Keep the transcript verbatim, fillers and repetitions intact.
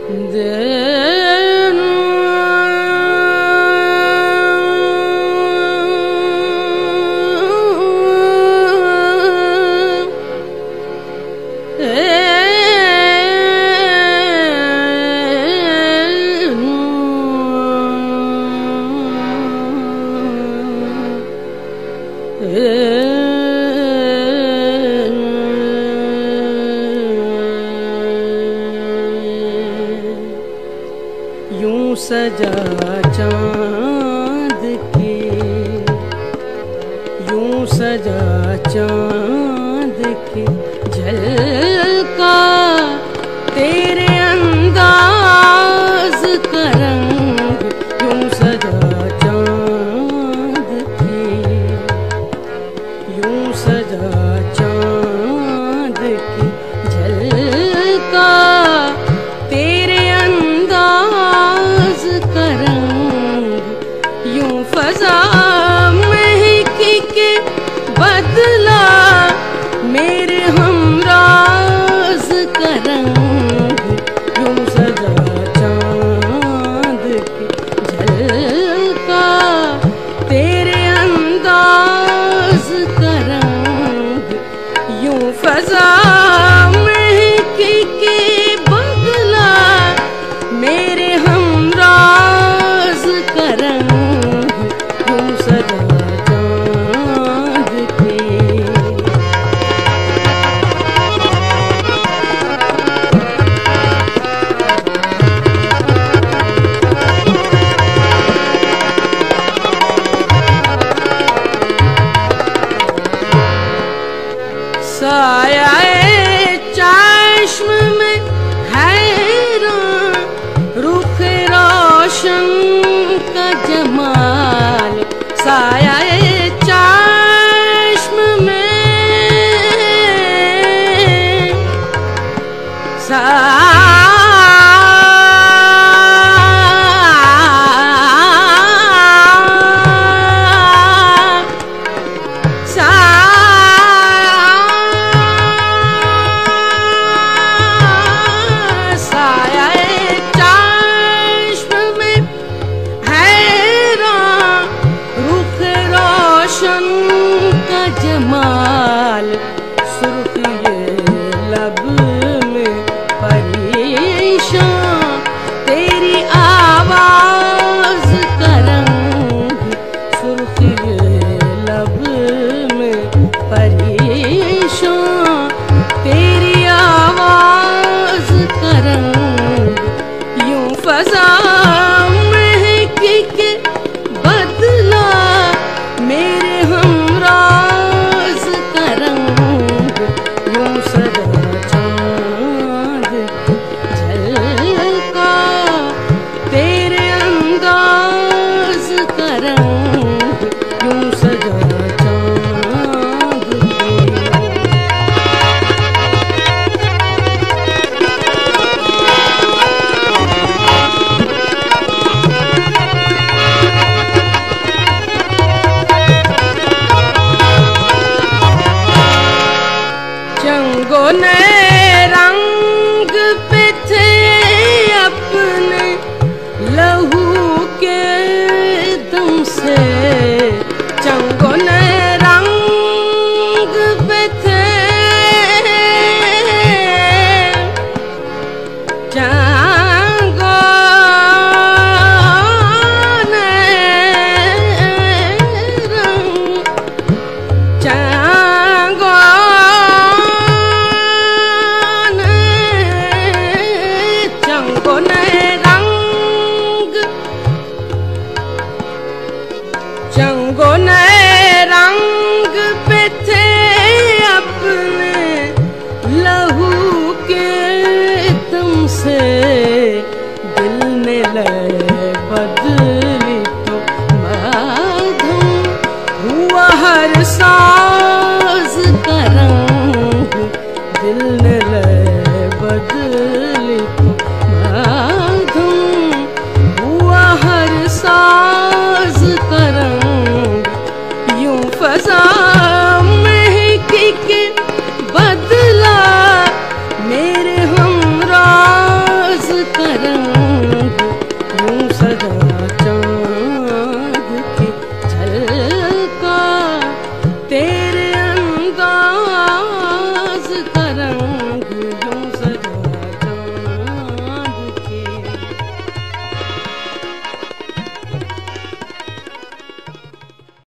यूं सजा चांद के, यूं सजा चांद के झलका तेरे अंदाज का रंग। यूं सजा चांद के, यूं सजा चांद के झलका तेरे अंदाज का रंग। यूं फजा महकी के बदला मेरे हमराज का रंग। यूं सजा चांद के झलका तेरे अंदाज का रंग। यूं फजा महकी के बदला मेरे हमराज का रंग। यूं सजा चांद के। साया चश्म में हैरान रुख रोशन का जमाल। साया चश्म में सा जमाल। सुर्ख ये लब में परेशान तेरी आवाज का रंग। सुर्ख ये लब में परेशान तेरी आवाज का रंग। यूं फजा महकी के बदला मेरे हमराज का रंग। यूं सजा चांद के झलका तेरे अंदाज का रंग। यूं सजा चांद के। चंगो ने